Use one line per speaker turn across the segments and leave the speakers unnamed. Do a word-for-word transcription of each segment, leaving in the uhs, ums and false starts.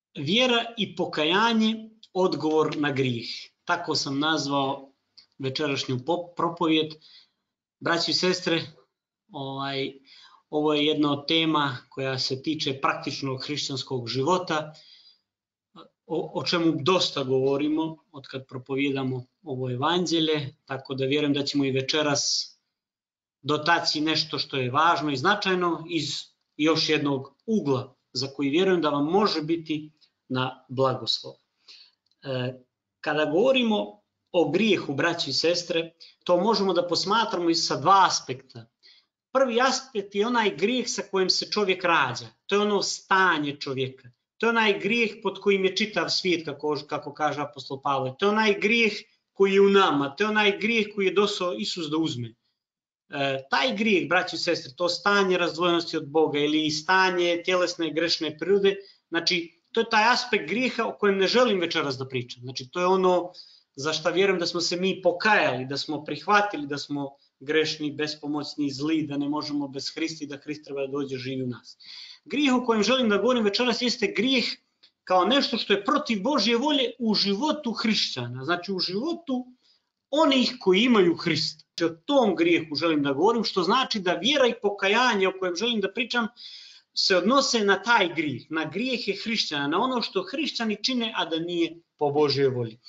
Vjera i pokajanje, odgovor na grijeh. Tako sam nazvao večerašnju propovijed. Braći i sestre, ovaj, ovo je jedna od tema koja se tiče praktičnog hrišćanskog života, o, o čemu dosta govorimo od kad propovijedamo ovo evanđelje, tako da vjerujem da ćemo i večeras dotaći nešto što je važno i značajno iz još jednog ugla za koji vjerujem da vam može biti na blagoslov. E, kada govorimo o grijehu, braći i sestre, to možemo da posmatramo i sa dva aspekta. Prvi aspekt je onaj grijeh sa kojim se čovjek rađa. To je ono stanje čovjeka. To je onaj grijeh pod kojim je čitav svijet, kako, kako kaže apostol Pavle. To je onaj grijeh koji je u nama. To je onaj grijeh koji je došao Isus da uzme. E, taj grijeh, braći i sestre, to stanje razdvojenosti od Boga ili stanje tjelesne i grešne prirode, znači to je taj aspekt grijeha o kojem ne želim večeras da pričam. Znači to je ono za što vjerujem da smo se mi pokajali, da smo prihvatili da smo grešni, bespomoćni, zli, da ne možemo bez Hrista i da Hrist treba da dođe živi u nas. Grijeh o kojem želim da govorim večeras jeste grijeh kao nešto što je protiv Božje volje u životu hrišćana, znači u životu onih koji imaju Hrista. Znači, o tom grijehu želim da govorim, što znači da vjera i pokajanje o kojem želim da pričam se odnose na taj grijeh, na grijehe hrišćana, na ono što hrišćani čine, a da nije po Božjoj volji.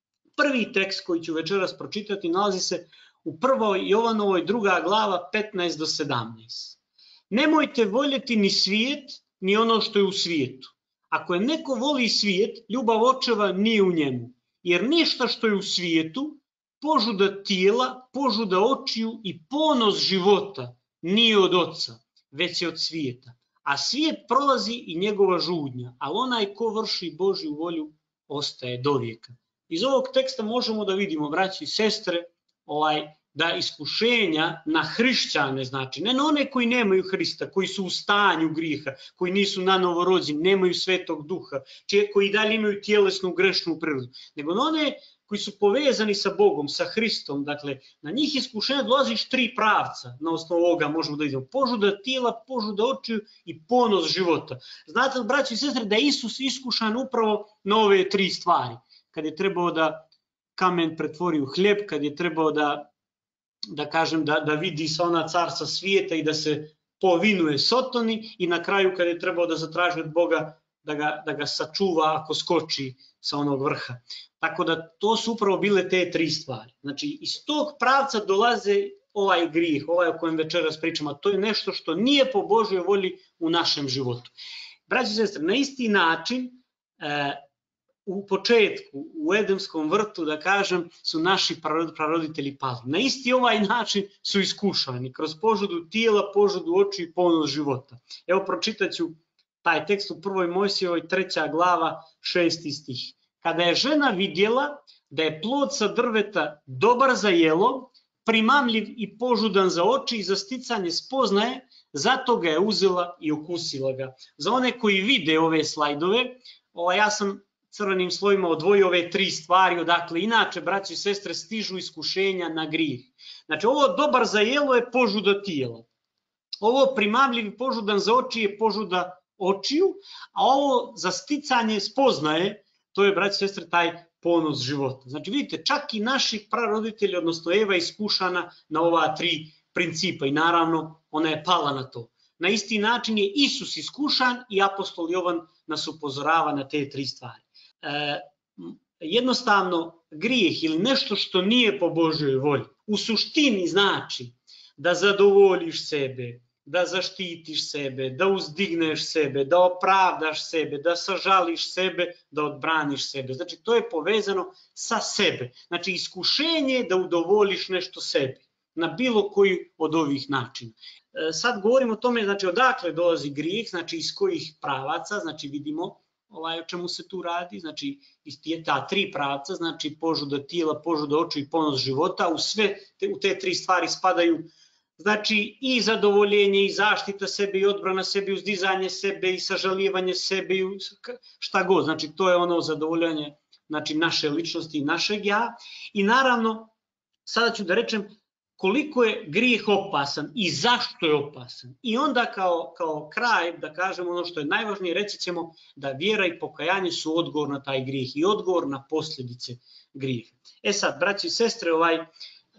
Prvi tekst koji ću večeras pročitati nalazi se u prvoj Jovanovoj druga glava petnaest do sedamnaest. Nemojte voljeti ni svijet, ni ono što je u svijetu. Ako je neko voli svijet, ljubav očeva nije u njemu, jer ništa što je u svijetu, požuda tijela, požuda očiju i ponos života nije od oca, već je od svijeta. A svijet prolazi i njegova žudnja, ali onaj ko vrši Božju volju ostaje do vijeka. Iz ovog teksta možemo da vidimo, braći i sestre, ovaj, da iskušenja na hrišćane, znači ne na one koji nemaju Hrista, koji su u stanju grijeha, koji nisu na novo rođeni, nemaju Svetog Duha, čije, koji dalje imaju tjelesnu grešnu prirodu, nego na one koji su povezani sa Bogom, sa Hristom, dakle, na njih iskušenja dolazi iz tri pravca, na osnovu ovoga možemo da vidimo, požuda tijela, požuda očiju i ponos života. Znate li, braći i sestre, da je Isus iskušan upravo na ove tri stvari, kad je trebao da kamen pretvori u hljeb, kad je trebao da, da kažem, da, da vidi sva ona carstva svijeta i da se povinuje Sotoni, i na kraju kad je trebao da zatraži od Boga da ga, da ga sačuva ako skoči sa onog vrha. Tako da to su upravo bile te tri stvari. Znači iz tog pravca dolaze ovaj grijeh, ovaj o kojem večeras pričamo, a to je nešto što nije po Božjoj volji u našem životu. Braći i sestre, na isti način e, u početku, u Edemskom vrtu, da kažem, su naši praroditelji pali. Na isti ovaj način su iskušani, kroz požudu tijela, požudu očiju i ponos života. Evo pročitat ću taj tekst u prvoj Mojsijevoj treća glava, šesti stih. Kada je žena vidjela da je plod sa drveta dobar za jelo, primamljiv i požudan za oči i za sticanje spoznaje, zato ga je uzela i ukusila ga. Za one koji vide ove slajdove, ovaj, ja sam crvenim slojima odvojio ove tri stvari, odakle inače, braći i sestre, stižu iskušenja na grijeh. Znači, ovo dobar za jelo je požuda tijela. Ovo primamljiv i požudan za oči je požuda očiju, a ovo za sticanje spoznaje, to je, braći i sestre, taj ponos života. Znači, vidite, čak i naši praroditelji, odnosno Eva, iskušana na ova tri principa i naravno ona je pala na to. Na isti način je Isus iskušan i apostol Jovan nas upozorava na te tri stvari. E, jednostavno, grijeh ili nešto što nije po Božjoj volji, u suštini znači da zadovoljiš sebe, da zaštitiš sebe, da uzdigneš sebe, da opravdaš sebe, da sažališ sebe, da odbraniš sebe. Znači, to je povezano sa sebe. Znači, iskušenje je da udovoljiš nešto sebi, na bilo koji od ovih načina. E, sad govorimo o tome, znači, odakle dolazi grijeh, znači, iz kojih pravaca, znači, vidimo ovaj, o čemu se tu radi, znači, iz ta tri pravca, znači, požuda tijela, požuda očiju i ponos života, u sve te, u te tri stvari spadaju, znači, i zadovoljenje, i zaštita sebe, i odbrana sebe, i uzdizanje sebe, i sažalijevanje sebe, i šta god. Znači, to je ono zadovoljanje, znači, naše ličnosti i našeg ja. I naravno, sada ću da rečem koliko je grijeh opasan i zašto je opasan. I onda kao, kao kraj, da kažemo ono što je najvažnije, reći ćemo da vjera i pokajanje su odgovor na taj grijeh i odgovor na posljedice grijeha. E sad, braći i sestre, ovaj, e,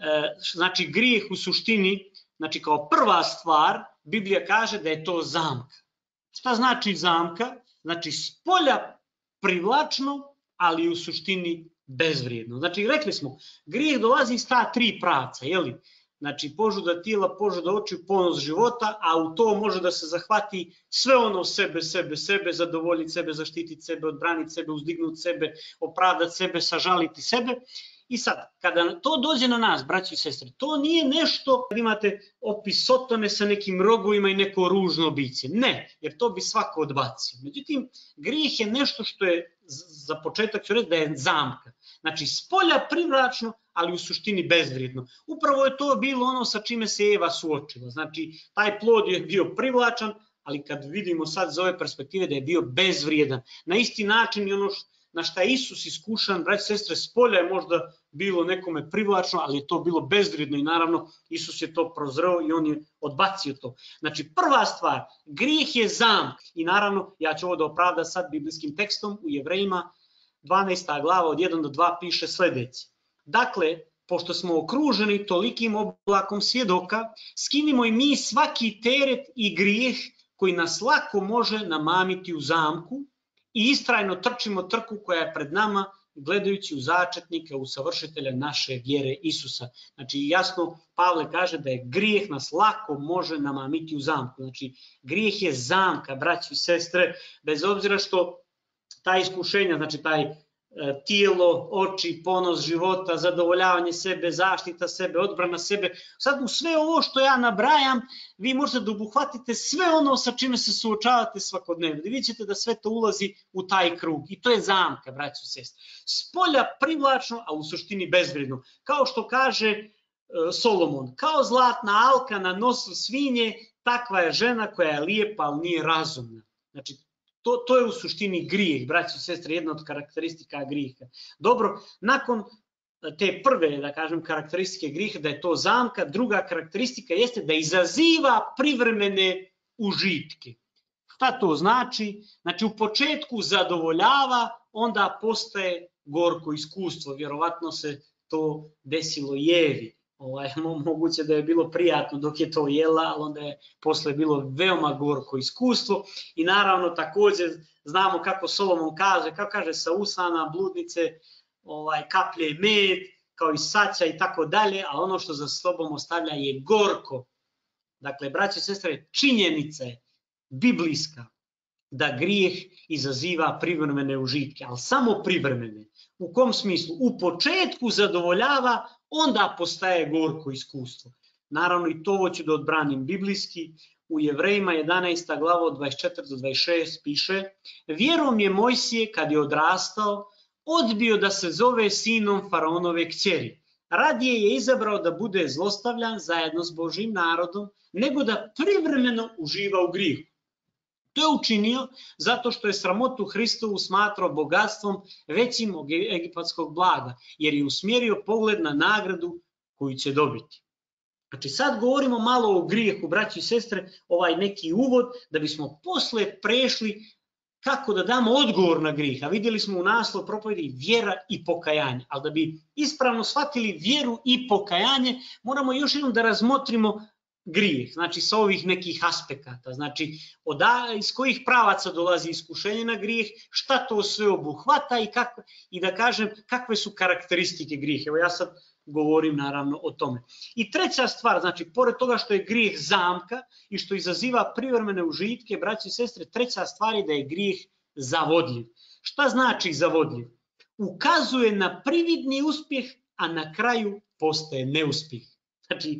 znači grijeh u suštini, znači kao prva stvar, Biblija kaže da je to zamka. Šta znači zamka? Znači spolja privlačno, ali u suštini bezvrijedno. Znači rekli smo, grijeh dolazi iz ta tri pravca, jeli? Znači požuda tijela, požuda očiju, ponos života, a u to može da se zahvati sve ono sebe, sebe, sebe, zadovoljiti sebe, zaštititi sebe, odbraniti sebe, uzdignuti sebe, opravdati sebe, sažaliti sebe. I sad, kada to dođe na nas, braći i sestre, to nije nešto kad imate opis Sotone sa nekim rogovima i neko ružno biće. Ne, jer to bi svako odbacio. Međutim, grijeh je nešto što je, za početak ću reći da je zamka. Znači, spolja privlačno, ali u suštini bezvrijedno. Upravo je to bilo ono sa čime se Eva suočila. Znači, taj plod je bio privlačan, ali kad vidimo sad iz ove perspektive da je bio bezvrijedan. Na isti način i ono što na šta je Isus iskušan, braći i sestre, spolja je možda bilo nekome privlačno, ali je to bilo bezvrijedno i naravno Isus je to prozreo i on je odbacio to. Znači prva stvar, grijeh je zamka i naravno ja ću ovo da opravdam sad biblijskim tekstom u Jevrejima dvanaesta glava od jedan do dva piše sljedeće. Dakle, pošto smo okruženi tolikim oblakom svjedoka, skinimo i mi svaki teret i grijeh koji nas lako može namamiti u zamku i istrajno trčimo trku koja je pred nama, gledajući u začetnika, u savršitelja naše vjere Isusa. Znači jasno Pavle kaže da je grijeh nas lako može namamiti u zamku. Znači grijeh je zamka, braći i sestre, bez obzira što ta iskušenja, znači taj tijelo, oči, ponos života, zadovoljavanje sebe, zaštita sebe, odbrana sebe. Sad u sve ovo što ja nabrajam, vi možete da obuhvatite sve ono sa čime se suočavate svakodnevno. Vi ćete da sve to ulazi u taj krug. I to je zamka, braći i sestre. Spolja privlačno, a u suštini bezvrijedno. Kao što kaže uh, Solomon, kao zlatna alka na nosu svinje, takva je žena koja je lijepa, ali nije razumna. Znači, To, to je u suštini grijeh, braći i sestre, jedna od karakteristika grijeha. Dobro, nakon te prve, da kažem, karakteristike grijeha, da je to zamka, druga karakteristika jeste da izaziva privremene užitke. Šta to znači? Znači, u početku zadovoljava, onda postaje gorko iskustvo. Vjerovatno se to desilo i Evi. Ovaj, moguće da je bilo prijatno dok je to jela, ali onda je posle bilo veoma gorko iskustvo. I naravno također znamo kako Solomon kaže, kako kaže sa usana, bludnice, ovaj, kaplje med, kao i saća i tako dalje, a ono što za sobom ostavlja je gorko. Dakle, braće i sestre, činjenica je biblijska da grijeh izaziva privremene užitke, ali samo privremene. U kom smislu? U početku zadovoljava, onda postaje gorko iskustvo. Naravno i to ću da odbranim biblijski. U Jevrejima jedanaesta glava od dvadeset četiri do dvadeset šest piše: vjerom je Mojsije kad je odrastao odbio da se zove sinom faraonove kćeri. Radije je izabrao da bude zlostavljan zajedno s Božjim narodom, nego da privremeno uživa u grijehu. To je učinio zato što je sramotu Hristovu smatrao bogatstvom većim od egipatskog blaga, jer je usmjerio pogled na nagradu koju će dobiti. Znači sad govorimo malo o grijehu, braći i sestre, ovaj neki uvod, da bismo posle prešli kako da damo odgovor na grijeh. A vidjeli smo u naslovu propovjedi vjera i pokajanje. Ali da bi ispravno shvatili vjeru i pokajanje, moramo još jednom da razmotrimo grijeh, znači sa ovih nekih aspekata, znači od, iz kojih pravaca dolazi iskušenje na grijeh, šta to sve obuhvata i, kako, i da kažem kakve su karakteristike grijeha. Evo ja sad govorim naravno o tome. I treća stvar, znači pored toga što je grijeh zamka i što izaziva privremene užitke, braći i sestre, treća stvar je da je grijeh zavodljiv. Šta znači zavodljiv? Ukazuje na prividni uspjeh, a na kraju postaje neuspjeh. Znači,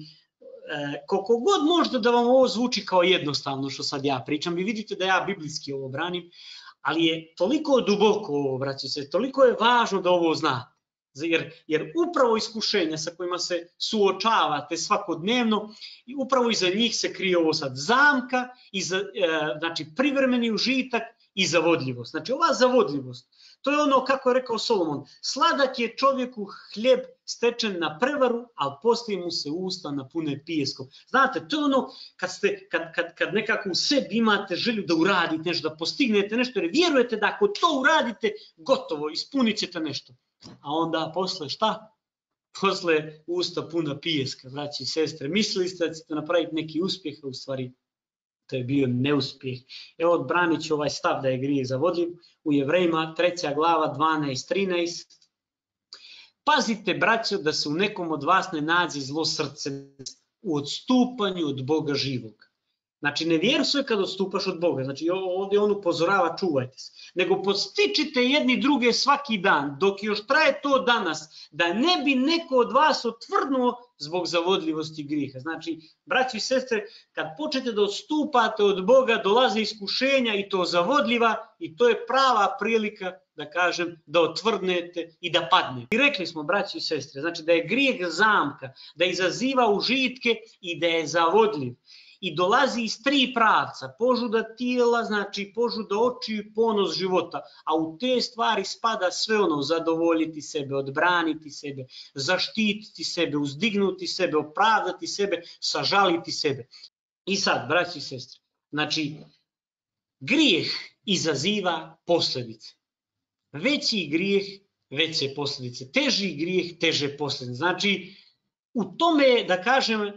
koliko god možda da vam ovo zvuči kao jednostavno što sad ja pričam, vi vidite da ja biblijski ovo branim, ali je toliko duboko ovo, braći se, toliko je važno da ovo znate. Jer, jer upravo iskušenja sa kojima se suočavate svakodnevno, i upravo iza njih se krije ovo sad zamka, iza, e, znači privremeni užitak i zavodljivost. Znači ova zavodljivost, to je ono, kako je rekao Solomon, sladak je čovjeku hljeb stečen na prevaru, ali poslije mu se usta napune pijeskom. Znate, to je ono kad, ste, kad, kad, kad nekako u sebi imate želju da uradite nešto, da postignete nešto, jer vjerujete da ako to uradite, gotovo, ispunit ćete nešto. A onda posle šta? Posle usta puna pijeska, braći i sestre. Mislili ste da ćete napraviti neki uspjeh, a u stvari to je bio neuspjeh. Evo, odbranit ću ovaj stav da je grijeh zavodljiv. U Jevrejima treća glava dvanaest trinaest. Pazite, braćo, da se u nekom od vas ne nađe zlo srce u odstupanju od Boga živog. Znači, ne vjeruje kad odstupaš od Boga. Znači, ovdje on upozorava, čuvajte se. Nego postičite jedni druge svaki dan, dok još traje to danas, da ne bi neko od vas otvrdnuo zbog zavodljivosti grijeha. Znači, braći i sestre, kad počnete da odstupate od Boga, dolaze iskušenja i to zavodljiva, i to je prava prilika, da kažem, da otvrdnete i da padnete. I rekli smo, braći i sestre, znači da je grijeh zamka, da izaziva užitke i da je zavodljiv. I dolazi iz tri pravca, požuda tijela, znači požuda očiju i ponos života, a u te stvari spada sve ono, zadovoljiti sebe, odbraniti sebe, zaštititi sebe, uzdignuti sebe, opravdati sebe, sažaliti sebe. I sad, braći i sestre, znači, grijeh izaziva posljedice. Veći grijeh, veće posljedice. Teži grijeh, teže posljedice. Znači, u tome, da kažem,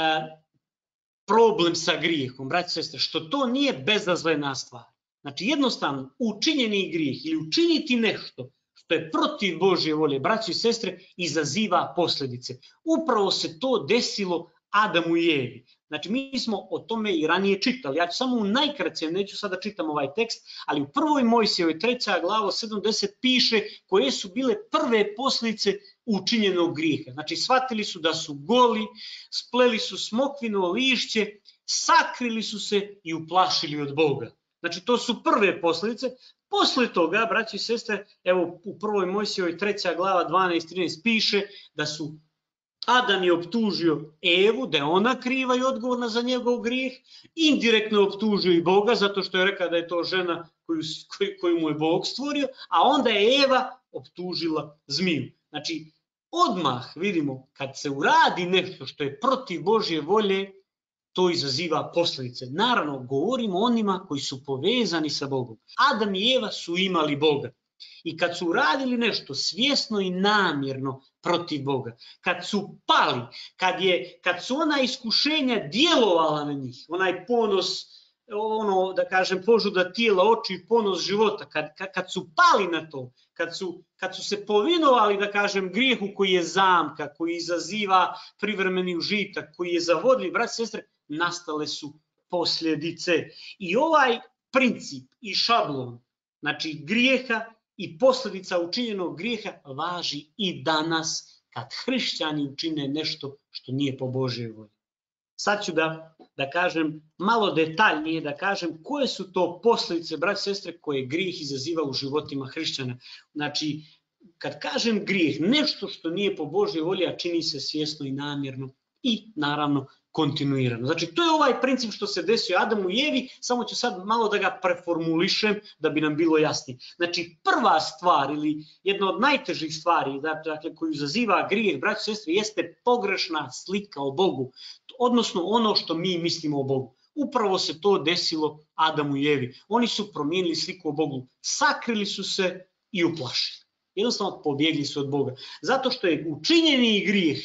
problem sa grijehom, braći i sestre, što to nije bezazlena stvar. Znači, jednostavno, učinjeni grijeh ili učiniti nešto što je protiv Božje volje, braći i sestre, izaziva posljedice. Upravo se to desilo Adamu i Evi. Znači, mi smo o tome i ranije čitali. Ja ću samo u najkraćem, neću sada čitam ovaj tekst, ali u prvoj Mojsijevoj treća glava sedamdeset piše koje su bile prve posljedice učinjenog grijeha. Znači, shvatili su da su goli, spleli su smokvino lišće, sakrili su se i uplašili od Boga. Znači, to su prve posljedice. Posle toga, braći i sestre, evo u prvoj Mojsijevoj treća glava dvanaest trinaest piše da su Adam je optužio Evu, da je ona kriva i odgovorna za njegov grijeh, indirektno optužio i Boga, zato što je rekao da je to žena koju, koju, koju mu je Bog stvorio, a onda je Eva optužila zmiju. Znači, odmah vidimo, kad se uradi nešto što je protiv Božje volje, to izaziva posljedice. Naravno, govorimo o onima koji su povezani sa Bogom. Adam i Eva su imali Boga. I kad su uradili nešto svjesno i namjerno protiv Boga, kad su pali, kad, je, kad su ona iskušenja djelovala na njih, onaj ponos, ono, da kažem, požuda tijela, oči i ponos života, kad, kad, kad su pali na to, kad su, kad su se povinovali, da kažem, grijehu koji je zamka, koji izaziva privremeni užitak, koji je zavodljiv, braći i sestre, nastale su posljedice. I ovaj princip i šablon, znači grijeha i posljedica učinjenog grijeha, važi i danas kad hrišćani učine nešto što nije po Božjoj volji. Sad ću da, da kažem malo detaljnije, da kažem koje su to posljedice, braći i sestre, koje grijeh izaziva u životima hrišćana. Znači, kad kažem grijeh, nešto što nije po Božjoj volji, a čini se svjesno i namjerno i naravno kontinuirano. Znači, to je ovaj princip što se desio Adamu i Evi, samo ću sad malo da ga preformulišem da bi nam bilo jasnije. Znači, prva stvar ili jedna od najtežih stvari, dakle, koju izaziva grijeh, braći i sestre, jeste pogrešna slika o Bogu, odnosno ono što mi mislimo o Bogu. Upravo se to desilo Adamu i Evi. Oni su promijenili sliku o Bogu, sakrili su se i uplašili. Jednostavno pobjegli su od Boga. Zato što je učinjeni grijeh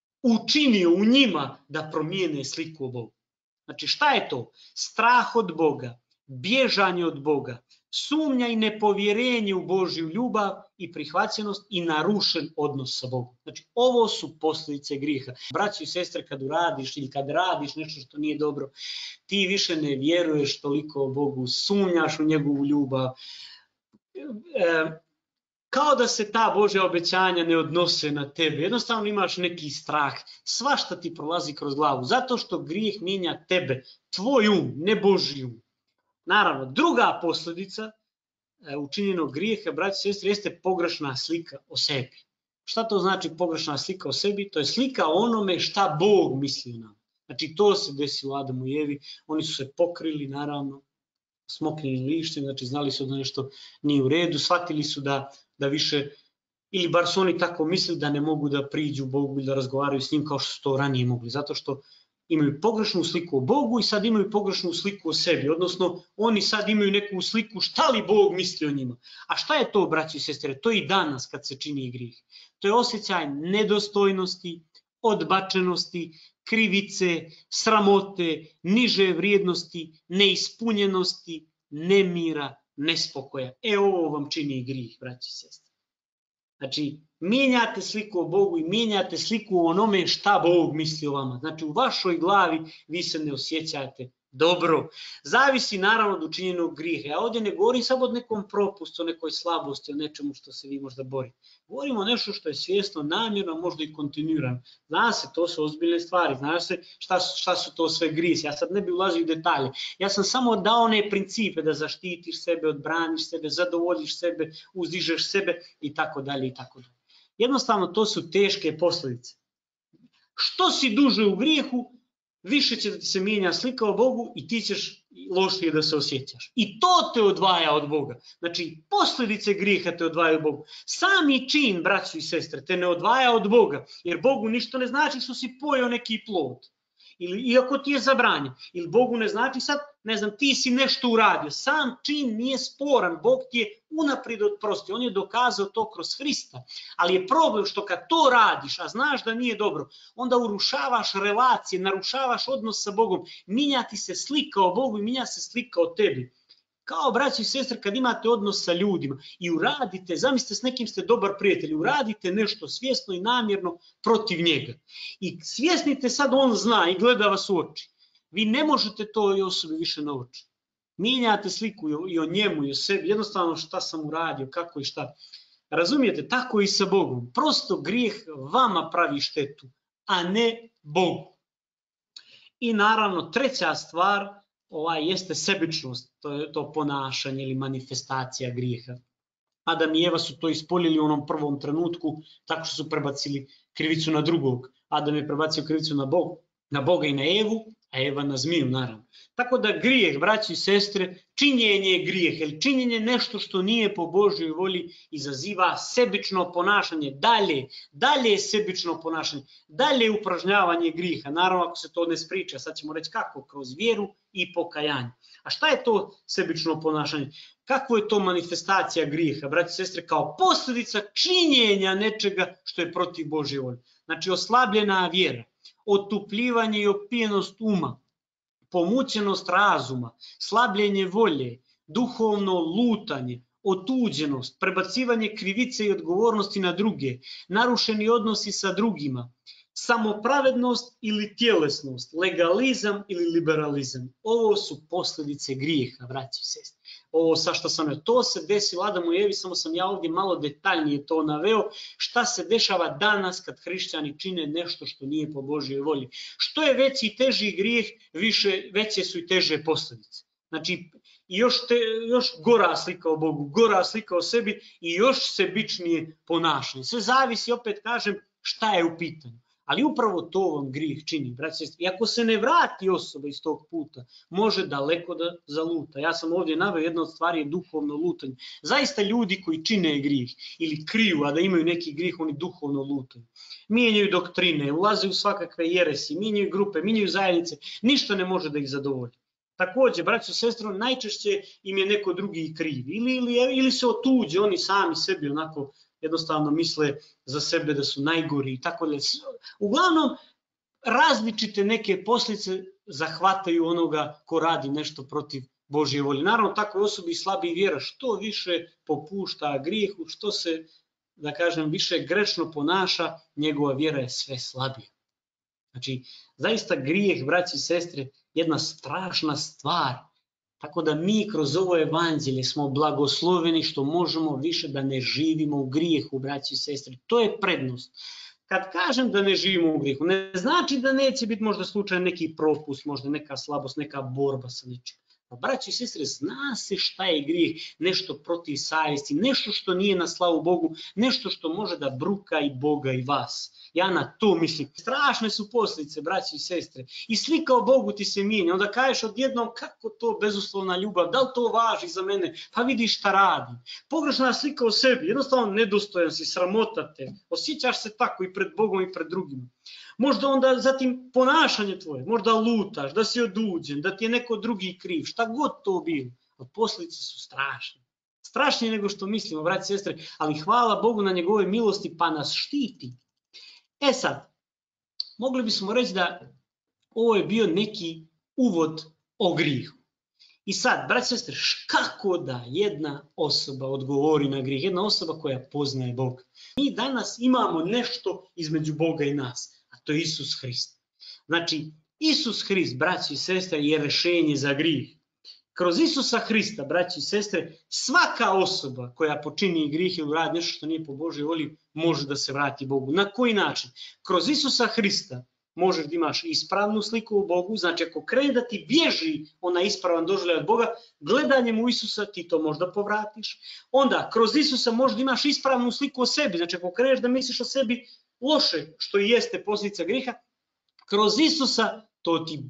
učinio u njima da promijene sliku o Bogu. Znači, šta je to? Strah od Boga, bježanje od Boga, sumnja i nepovjerenje u Božju ljubav i prihvaćenost i narušen odnos sa Bogom. Znači, ovo su posljedice grijeha. Braći i sestre, kad uradiš ili kad radiš nešto što nije dobro, ti više ne vjeruješ toliko o Bogu, sumnjaš u njegovu ljubav, e, kao da se ta Božja obećanja ne odnose na tebe. Jednostavno imaš neki strah. Svašta ti prolazi kroz glavu. Zato što grijeh mijenja tebe. Tvoj um, ne Božji um. Naravno, druga posljedica učinjenog grijeha, braći i sestre, jeste pogrešna slika o sebi. Šta to znači pogrešna slika o sebi? To je slika o onome šta Bog misli o nama. Znači to se desilo Adamu i Evi, oni su se pokrili naravno, smokrenim lišćem, znači znali su da nešto nije u redu, shvatili su da, da više, ili bar su oni tako mislili da ne mogu da priđu Bogu ili da razgovaraju s njim kao što su to ranije mogli, zato što imaju pogrešnu sliku o Bogu i sad imaju pogrešnu sliku o sebi, odnosno oni sad imaju neku sliku šta li Bog misli o njima. A šta je to, braći i sestre? To je i danas kad se čini grijeh. To je osjećaj nedostojnosti, odbačenosti, krivice, sramote, niže vrijednosti, neispunjenosti, nemira, nespokoja. E ovo vam čini grijeh, braći i sestre. Znači, mijenjate sliku o Bogu i mijenjate sliku o onome šta Bog misli o vama. Znači, u vašoj glavi vi se ne osjećate dobro. Zavisi naravno od učinjenog grijeha. Ja ovdje ne govorim samo o nekom propustu, o nekoj slabosti, o nečemu što se vi možda borite. Govorimo o nešto što je svjesno, namjerno, možda i kontinuirano. Zna se, to su ozbiljne stvari, zna se šta, šta su to sve grijesi. Ja sad ne bih ulazio u detalje. Ja sam samo dao one principe da zaštitiš sebe, odbraniš sebe, zadovoljiš sebe, uzdižeš sebe i tako dalje i tako dalje. Jednostavno to su teške posljedice. Što si duže u grijehu, više će da ti se mijenja slika o Bogu i ti ćeš lošije da se osjećaš. I to te odvaja od Boga. Znači, posljedice grijeha te odvajaju od Boga. Sami čin, braćo i sestre, te ne odvaja od Boga, jer Bogu ništa ne znači što si pojeo neki plod. Ili, iako ti je zabranjen. Ili Bogu ne znači sad, ne znam, ti si nešto uradio. Sam čin nije sporan. Bog ti je unaprijed oprostio. On je dokazao to kroz Hrista. Ali je problem što kad to radiš, a znaš da nije dobro, onda urušavaš relacije, narušavaš odnos sa Bogom. Minja ti se slika o Bogu i minja se slika o tebi. Kao braći i sestre kad imate odnos sa ljudima i uradite, zamislite s nekim ste dobar prijatelj, uradite nešto svjesno i namjerno protiv njega. I svjesnite sad on zna i gleda vas u oči. Vi ne možete toj osobi više na oči. Mijenjate sliku i o njemu i o sebi, jednostavno šta sam uradio, kako i šta. Razumijete, tako i sa Bogom. Prosto grijeh vama pravi štetu, a ne Bogu. I naravno treća stvar, ovaj jeste sebičnost, to je to ponašanje ili manifestacija grijeha. Adam i Eva su to ispoljili u onom prvom trenutku tako što su prebacili krivicu na drugog. Adam je prebacio krivicu na Boga, na Boga i na Evu, a Eva na zmiju naravno. Tako da grijeh, braći i sestre, činjenje je grijeh, jer činjenje je nešto što nije po Božjoj volji izaziva sebično ponašanje, dalje, dalje je sebično ponašanje, dalje je upražnjavanje grijeha. Naravno ako se to ne spriča, sad ćemo reći kako, kroz vjeru i pokajanje. A šta je to sebično ponašanje? Kako je to manifestacija grijeha, braći i sestre, kao posljedica činjenja nečega što je protiv Božje volje. Znači oslabljena vjera, otupljivanje i opijenost uma, pomućenost razuma, slabljenje volje, duhovno lutanje, otuđenost, prebacivanje krivice i odgovornosti na druge, narušeni odnosi sa drugima, samopravednost ili tjelesnost, legalizam ili liberalizam. Ovo su posljedice grijeha, braći i sestre. Ovo sa što sam je, to se desilo Adamu i Evi, samo sam ja ovdje malo detaljnije to naveo, šta se dešava danas kad hrišćani čine nešto što nije po Božjoj volji. Što je veći i teži grijeh, više, veće su i teže posljedice. Znači, još, te, još gora slika o Bogu, gora slika o sebi i još sebičnije ponašanje. Sve zavisi, opet kažem, šta je u pitanju. Ali upravo to vam grijeh čini, braći. I ako se ne vrati osoba iz tog puta, može daleko da zaluta. Ja sam ovdje naveo, jedna od stvari je duhovno lutanje. Zaista ljudi koji čine grijeh ili kriju, a da imaju neki grijeh, oni duhovno lutaju. Mijenjaju doktrine, ulaze u svakakve jeresi, mijenjaju grupe, mijenjaju zajednice, ništa ne može da ih zadovolji. Također, braći i sestre, najčešće im je neko drugi kriv. Ili, ili, ili se otuđe, oni sami sebi onako jednostavno misle za sebe da su najgori i tako dalje. Uglavnom, različite neke posljedice zahvataju onoga ko radi nešto protiv Božje volje. Naravno, takvoj osobi slabi vjera, što više popušta grijehu, što se, da kažem, više grešno ponaša, njegova vjera je sve slabija. Znači, zaista grijeh, braći i sestre, jedna strašna stvar. Tako da mi kroz ovo evanđelje smo blagosloveni što možemo više da ne živimo u grijehu, braći i sestre. To je prednost. Kad kažem da ne živimo u grijehu, ne znači da neće biti možda slučaj neki propust, možda neka slabost, neka borba sa nečim. Pa, braći i sestre, zna se šta je grijeh, nešto protiv savjesti, nešto što nije na slavu Bogu, nešto što može da bruka i Boga i vas. Ja na to mislim. Strašne su posljedice, braći i sestre. I slika o Bogu ti se mijenja. Onda kažeš odjednom kako to bezuslovna ljubav, da li to važi za mene? Pa vidiš šta radi. Pogrešna slika o sebi, jednostavno nedostojan si, sramota te. Osjećaš se tako i pred Bogom i pred drugima. Možda onda zatim ponašanje tvoje, možda lutaš, da si oduđen, da ti je neko drugi kriv, šta god to bilo. Ali posljedice su strašne. Strašnije nego što mislimo, braći i sestre, ali hvala Bogu na njegove milosti pa nas štiti. E sad, mogli bismo reći da ovo je bio neki uvod o grijehu. I sad, braći i sestre, kako da jedna osoba odgovori na grijeh, jedna osoba koja poznaje Boga? Mi danas imamo nešto između Boga i nas. To je Isus Hrist. Znači, Isus Hrist, braći i sestre, je rješenje za grijeh. Kroz Isusa Hrista, braći i sestre, svaka osoba koja počini grijeh ili radi nešto što nije po Božoj volji, može da se vrati Bogu. Na koji način? Kroz Isusa Hrista možeš da imaš ispravnu sliku u Bogu, znači ako krene da ti bježi ona ispravan doživljaj od Boga, gledanjem u Isusa ti to možda povratiš. Onda, kroz Isusa možeš da imaš ispravnu sliku o sebi, znači ako kreneš da misliš o sebi loše, što i jeste posljedica grijeha, kroz Isusa to ti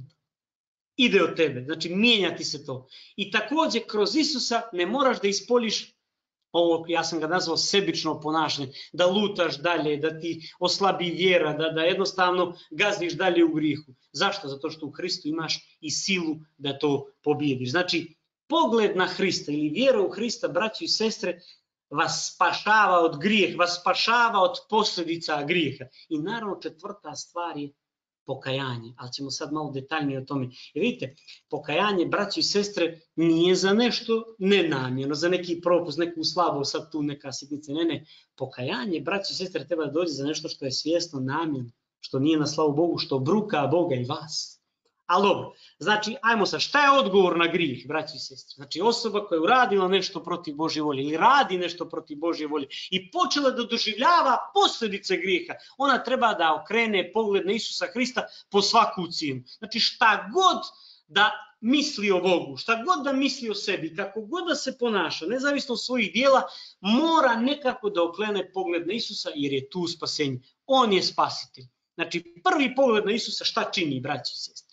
ide od tebe, znači mijenja ti se to. I također kroz Isusa ne moraš da ispoljiš ovo, ja sam ga nazvao sebično ponašanje, da lutaš dalje, da ti oslabi vjera, da, da jednostavno gazdiš dalje u grijehu. Zašto? Zato što u Hristu imaš i silu da to pobjediš. Znači, pogled na Hrista ili vjera u Hrista, braći i sestre, vas spašava od grijeha, vas spašava od posljedica grijeha. I naravno četvrta stvar je pokajanje, ali ćemo sad malo detaljnije o tome. Jer vidite, pokajanje, braći i sestre, nije za nešto nenamjerno, za neki propust, neku slabost, sad tu neka sitnica, ne, ne. Pokajanje, braći i sestre, treba da dođe za nešto što je svjesno namjerno, što nije na slavu Bogu, što bruka Boga i vas. Ali dobro, znači, ajmo sad, šta je odgovor na grijeh, braći i sestre? Znači, osoba koja je uradila nešto protiv Božje volje ili radi nešto protiv Božje volje i počela da doživljava posljedice grijeha, ona treba da okrene pogled na Isusa Hrista po svaku cijenu. Znači, šta god da misli o Bogu, šta god da misli o sebi, kako god da se ponaša, nezavisno od svojih dijela, mora nekako da okrene pogled na Isusa jer je tu spasenje. On je spasitelj. Znači, prvi pogled na Isusa šta čini, braći i sestre?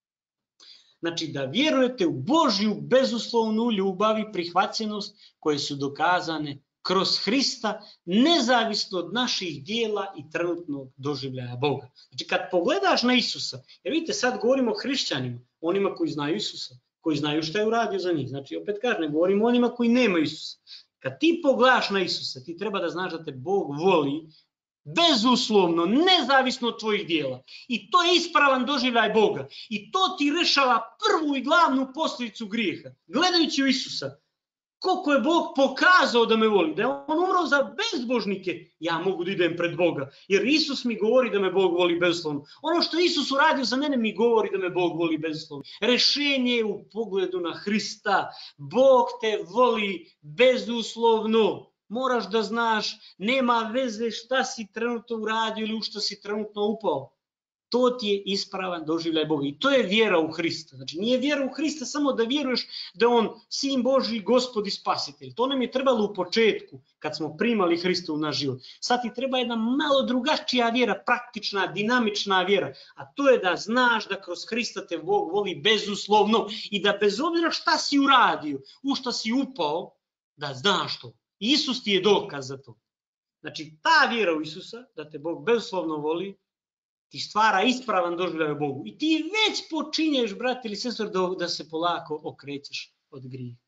Znači da vjerujete u Božju bezuslovnu ljubav i prihvaćenost koje su dokazane kroz Hrista, nezavisno od naših dijela i trenutnog doživljaja Boga. Znači kad pogledaš na Isusa, jer vidite sad govorimo o hrišćanima, onima koji znaju Isusa, koji znaju šta je uradio za njih. Znači opet kažem, ne govorimo o onima koji nemaju Isusa. Kad ti pogledaš na Isusa, ti treba da znaš da te Bog voli bezuslovno, nezavisno od tvojih dijela. I to je ispravan doživljaj Boga. I to ti rešava prvu i glavnu posljedicu grijeha. Gledajući u Isusa, koliko je Bog pokazao da me voli, da je on umro za bezbožnike, ja mogu da idem pred Boga. Jer Isus mi govori da me Bog voli bezuslovno. Ono što Isus uradio za mene mi govori da me Bog voli bezuslovno. Rešenje je u pogledu na Hrista. Bog te voli bezuslovno. Moraš da znaš, nema veze šta si trenutno uradio ili u što si trenutno upao. To ti je ispravan doživljaj Boga. I to je vjera u Hrista. Znači nije vjera u Hrista samo da vjeruješ da on sin Božji, Gospod i spasitelj. To nam je trebalo u početku kad smo primali Hrista u naš život. Sad ti treba jedna malo drugačija vjera, praktična, dinamična vjera. A to je da znaš da kroz Hrista te Bog voli bezuslovno i da bez obzira šta si uradio, u šta si upao, da znaš to. Isus ti je dokaz za to. Znači ta vjera u Isusa, da te Bog bezuslovno voli, ti stvara ispravan doživljaj u Bogu. I ti već počinješ, brate ili sestor, da, da se polako okrećeš od grijeha.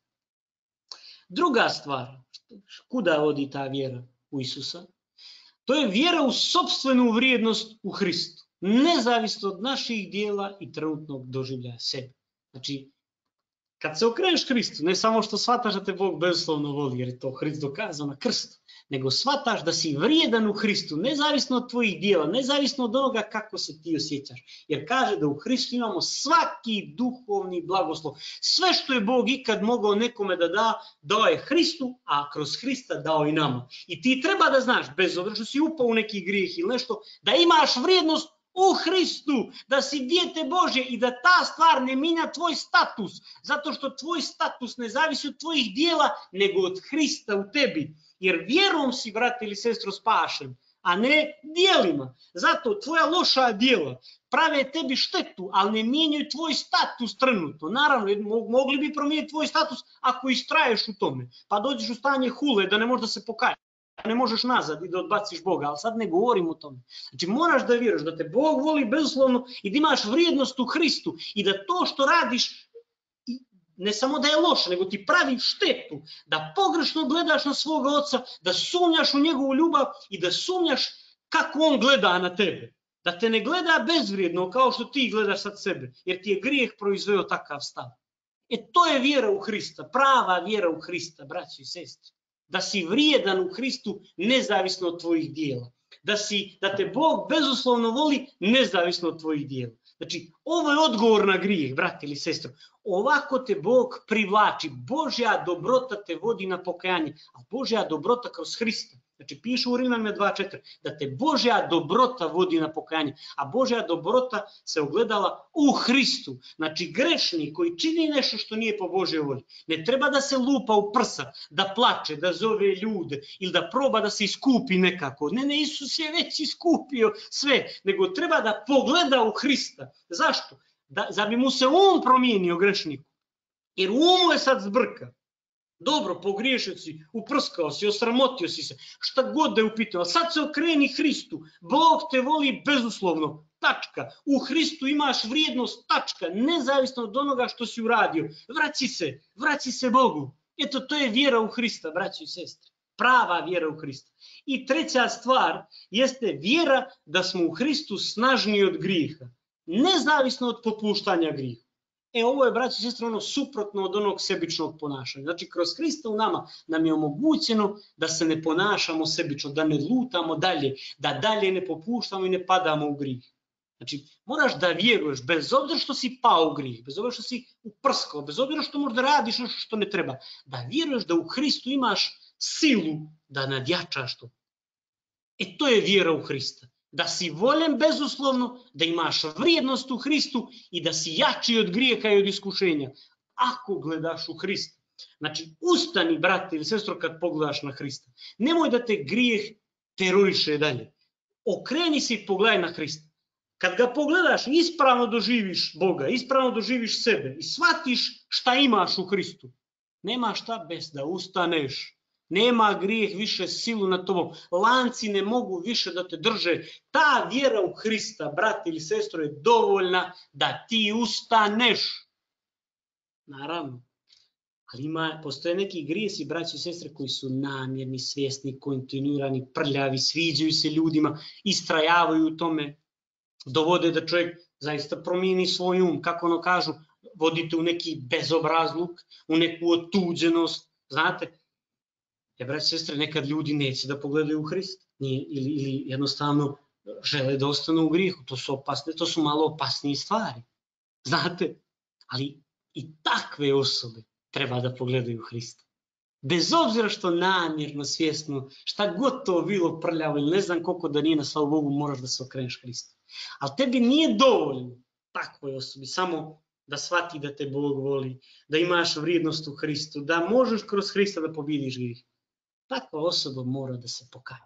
Druga stvar, kuda vodi ta vjera u Isusa? To je vjera u sopstvenu vrijednost u Hristu. Nezavisno od naših dijela i trenutnog doživljaja sebe. Znači, kad se okreneš Hristu, ne samo što shvataš da te Bog bezuslovno voli, jer je to Hrist dokazao na krstu, nego shvataš da si vrijedan u Hristu, nezavisno od tvojih dijela, nezavisno od onoga kako se ti osjećaš. Jer kaže da u Hristu imamo svaki duhovni blagoslov. Sve što je Bog ikad mogao nekome da da, dao je Hristu, a kroz Hrista dao i nama. I ti treba da znaš, bez obzira što si upao u neki grijeh ili nešto, da imaš vrijednost u Hristu, da si dijete Božje i da ta stvar ne mijenja tvoj status, zato što tvoj status ne zavisi od tvojih dijela, nego od Hrista u tebi. Jer vjerom si, brate ili sestro, spašen, a ne dijelima. Zato tvoja loša dijela prave tebi štetu, ali ne mijenjaju tvoj status trenutno. Naravno, mogli bi promijeniti tvoj status ako istraješ u tome. Pa dođeš u stanje hule da ne možeš da se pokaješ, ne možeš nazad i da odbaciš Boga, ali sad ne govorim o tome. Znači moraš da vjeruješ da te Bog voli bezuslovno i da imaš vrijednost u Hristu i da to što radiš ne samo da je loše, nego ti pravi štetu, da pogrešno gledaš na svoga oca, da sumnjaš u njegovu ljubav i da sumnjaš kako on gleda na tebe. Da te ne gleda bezvrijedno kao što ti gledaš sad sebe, jer ti je grijeh proizveo takav stav. E to je vjera u Hrista, prava vjera u Hrista, braći i sestri. Da si vrijedan u Hristu nezavisno od tvojih dijela. Da, si, da te Bog bezuslovno voli nezavisno od tvojih dijela. Znači, ovo je odgovor na grijeh, brate ili sestro. Ovako te Bog privlači. Božja dobrota te vodi na pokajanje, a Božja dobrota kroz Hrista. Znači, piše u Rimljanima dva četiri, da te Božja dobrota vodi na pokajanje, a Božja dobrota se ogledala u Hristu. Znači, grešnik koji čini nešto što nije po Božjoj volji, ne treba da se lupa u prsa, da plače, da zove ljude ili da proba da se iskupi nekako. Ne, ne, Isus je već iskupio sve, nego treba da pogleda u Hrista. Zašto? Da, da bi mu se um promijenio grešniku. Jer umu je sad zbrka. Dobro, pogriješio si, uprskao si, osramotio si se, šta god da je upitao, ali sad se okreni Hristu, Bog te voli bezuslovno, tačka, u Hristu imaš vrijednost, tačka, nezavisno od onoga što si uradio, vraći se, vraći se Bogu. Eto, to je vjera u Hrista, braći i sestre, prava vjera u Hrista. I treća stvar jeste vjera da smo u Hristu snažniji od grijeha, nezavisno od popuštanja grijeha. E, ovo je, braći i sestre, ono suprotno od onog sebičnog ponašanja. Znači, kroz Hrista u nama nam je omogućeno da se ne ponašamo sebično, da ne lutamo dalje, da dalje ne popuštamo i ne padamo u grijeh. Znači, moraš da vjeruješ, bez obzira što si pao u grijeh, bez obzira što si uprskao, bez obzira što možda radiš nešto što ne treba, da vjeruješ da u Hristu imaš silu da nadjačaš to. E, to je vjera u Hrista. Da si voljen bezuslovno, da imaš vrijednost u Hristu i da si jači od grijeha i od iskušenja. Ako gledaš u Hrista. Znači, ustani, brate ili sestro, kad pogledaš na Hrista. Nemoj da te grijeh teroriše dalje. Okreni se i pogledaj na Hrista. Kad ga pogledaš, ispravno doživiš Boga, ispravno doživiš sebe i shvatiš šta imaš u Hristu. Nema šta bez da ustaneš. Nema grijeh više silu na tobom. Lanci ne mogu više da te drže. Ta vjera u Hrista, brate ili sestro, je dovoljna da ti ustaneš. Naravno. Ali ima, postoje neki grijesi, braći i sestre, koji su namjerni, svjesni, kontinuirani, prljavi, sviđaju se ljudima, istrajavaju u tome, dovode da čovjek zaista promijeni svoj um. Kako ono kažu, vodite u neki bezobrazluk, u neku otuđenost. Znate, je, braći i sestre, nekad ljudi neće da pogledaju u Hrist ili, ili jednostavno žele da ostanu u grijehu. To su opasne, to su malo opasnije stvari. Znate, ali i takve osobe treba da pogledaju Hrista. Bez obzira što namjerno, svjesno, šta god to bilo prljavo ili ne znam koliko da nije, na slavu Bogu, moraš da se okreneš Hristu. Ali tebi nije dovoljno takvoj osobi samo da shvati da te Bog voli, da imaš vrijednost u Hristu, da možeš kroz Hrista da pobjediš grijeh. Takva osoba mora da se pokaje.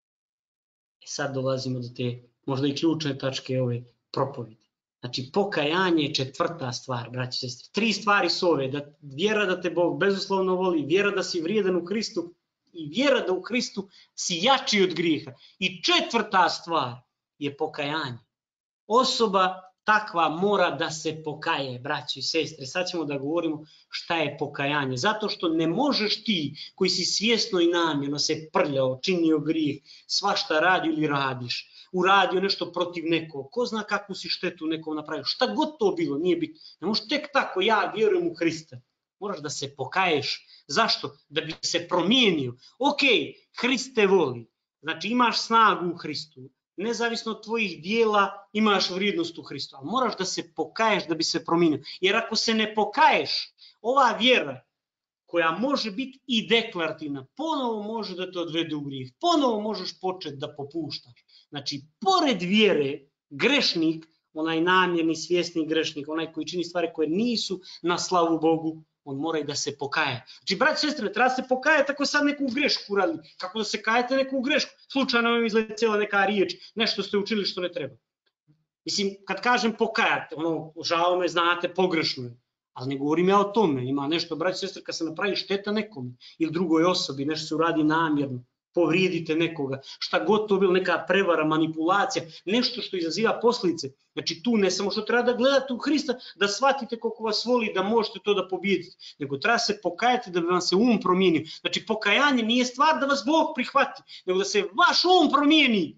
E sad dolazimo do te možda i ključne tačke ove propovjedi. Znači, pokajanje je četvrta stvar, braći i sestre. Tri stvari su ove, da vjera da te Bog bezuslovno voli, vjera da si vrijedan u Hristu i vjera da u Hristu si jači od grijeha. I četvrta stvar je pokajanje. Osoba takva mora da se pokaje, braći i sestre. Sad ćemo da govorimo šta je pokajanje. Zato što ne možeš ti, koji si svjesno i namjerno se prljao, činio grijeh, svašta radio ili radiš, uradio nešto protiv nekog, ko zna kakvu si štetu nekom napravio, šta god to bilo, nije bitno. Ne možeš tek tako, ja vjerujem u Hrista. Moraš da se pokaješ. Zašto? Da bi se promijenio. Ok, Hrist te voli. Znači imaš snagu u Hristu. Nezavisno od tvojih dijela imaš vrijednost u Hristu. Ali moraš da se pokaješ da bi se promijenio. Jer ako se ne pokaješ, ova vjera koja može biti i deklarativna, ponovo može da te odvede u grijeh. Ponovo možeš početi da popuštaš. Znači, pored vjere grešnik, onaj namjerni, svjesni grešnik, onaj koji čini stvari koje nisu na slavu Bogu, on mora i da se pokaje. Znači, braći i sestre, treba se pokajati ako sad neku grešku uradili. Kako da se kajete neku grešku? Slučajno vam izletela neka riječ, nešto ste učili što ne treba. Mislim, kad kažem pokajati, ono, žao me, znate, pogrešno je. Ali ne govorim ja o tome. Ima nešto, braći i sestre, kad se napravi šteta nekome ili drugoj osobi, nešto se uradi namjerno, povrijedite nekoga, šta god to bilo, neka prevara, manipulacija, nešto što izaziva posljedice. Znači tu ne samo što treba da gledate u Hrista, da shvatite koliko vas voli, da možete to da pobijedite, nego treba se pokajati da bi vam se um promijenio. Znači pokajanje nije stvar da vas Bog prihvati, nego da se vaš um promijeni.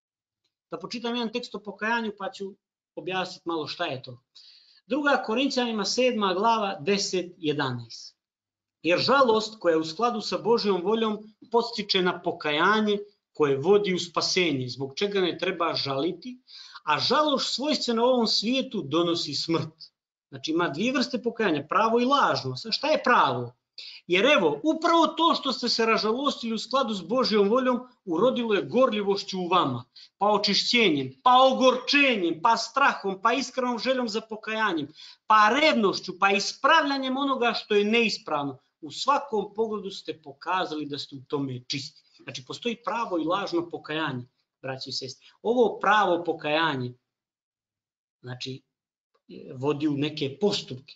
Da počitam jedan tekst o pokajanju pa ću objasniti malo šta je to. Druga Korinćanima sedma glava deset jedanaest. Jer žalost koja je u skladu sa Božjom voljom podstiče na pokajanje koje vodi u spasenje, zbog čega ne treba žaliti, a žalost svojstvena ovom svijetu donosi smrt. Znači ima dvije vrste pokajanja, pravo i lažno. Šta je pravo? Jer evo, upravo to što ste se ražalostili u skladu s Božjom voljom, urodilo je gorljivošću u vama, pa očišćenjem, pa ogorčenjem, pa strahom, pa iskrenom željom za pokajanjem, pa revnošću, pa ispravljanjem onoga što je neispravno. U svakom pogledu ste pokazali da ste u tome čisti. Znači, postoji pravo i lažno pokajanje, braći i sestre. Ovo pravo pokajanje, znači, vodi u neke postupke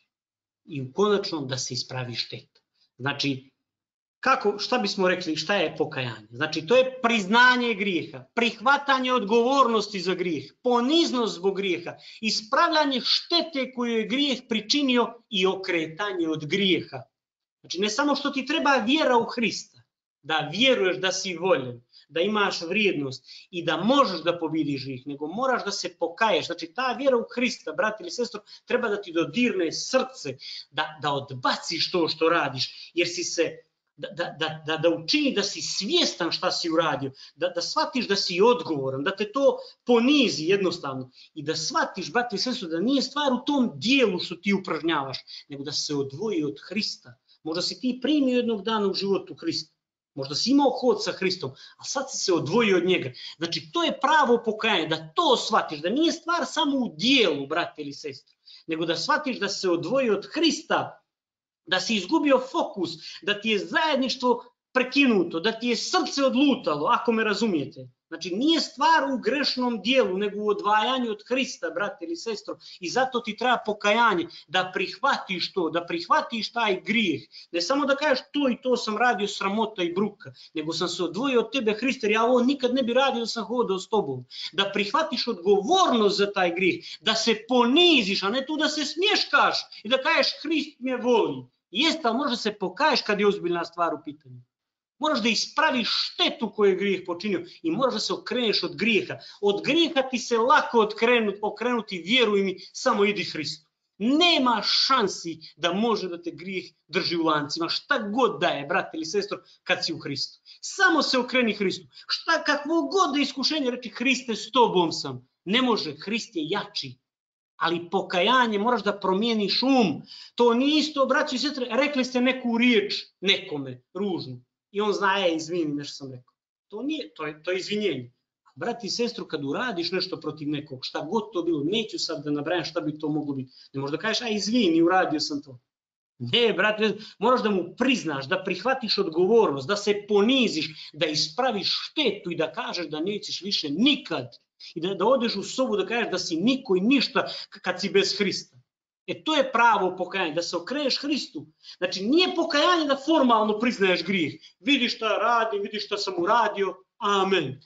i u konačnom da se ispravi šteta. Znači, kako, šta bismo rekli, šta je pokajanje? Znači, to je priznanje grijeha, prihvatanje odgovornosti za grijeh, poniznost zbog grijeha, ispravljanje štete koju je grijeh pričinio i okretanje od grijeha. Znači, ne samo što ti treba vjera u Hrista, da vjeruješ da si voljen, da imaš vrijednost i da možeš da pobjediš ih, nego moraš da se pokaješ. Znači, ta vjera u Hrista, brat ili sestro, treba da ti dodirne srce, da, da odbaciš to što radiš, jer si se, da, da, da, da učini da si svjestan šta si uradio, da, da shvatiš da si odgovoran, da te to ponizi jednostavno i da shvatiš, brat ili sestro, da nije stvar u tom dijelu što ti upražnjavaš, nego da se odvoji od Hrista. Možda si ti primio jednog dana u životu Hrista. Možda si imao hod sa Hristom, a sad si se odvojio od njega. Znači, to je pravo pokajanje, da to shvatiš, da nije stvar samo u dijelu, brate ili sestre, nego da shvatiš da se odvojio od Hrista, da si izgubio fokus, da ti je zajedništvo prekinuto, da ti je srce odlutalo, ako me razumijete. Znači, nije stvar u grešnom dijelu, nego u odvajanju od Hrista, brate ili sestro. I zato ti treba pokajanje, da prihvatiš to, da prihvatiš taj grijeh. Ne samo da kažeš to i to sam radio, sramota i bruka, nego sam se odvojio od tebe, Hriste, jer ja ovo nikad ne bi radio da sam hodao s tobom. Da prihvatiš odgovornost za taj grijeh, da se poniziš, a ne tu da se smješkaš i da kažeš Hrist me voli. Jeste, ali možda se pokaješ kad je ozbiljna stvar u pitanju. Moraš da ispraviš štetu koju je grijeh počinio i moraš da se okreneš od grijeha. Od grijeha ti se lako okrenuti, okrenuti, vjeruj mi, samo idi Hristu. Nema šansi da može da te grijeh drži u lancima, šta god da je, brat ili sestro, kad si u Hristu. Samo se okreni Hristu. Šta, kakvo god da je iskušenje, reći Hriste, s tobom sam. Ne može, Hrist je jači. Ali pokajanje moraš da promijeniš um. To nije isto, braći i sestre, rekli ste neku riječ nekome, ružnu. I on zna, je, izvini, nešto sam rekao. To nije, to je, to je izvinjenje. Brati i sestru, kad uradiš nešto protiv nekog, šta god to bilo, neću sad da nabrajam šta bi to moglo biti. Ne možeš da kažeš, a izvini, uradio sam to. Ne, brate, moraš da mu priznaš, da prihvatiš odgovornost, da se poniziš, da ispraviš štetu i da kažeš da nećeš više nikad. I da, da odeš u sobu da kažeš da si niko i ništa kad si bez Hrista. E to je pravo pokajanje, da se okreneš Hristu. Znači nije pokajanje da formalno priznaješ grijeh. Vidiš šta radim, vidiš šta sam uradio, amen.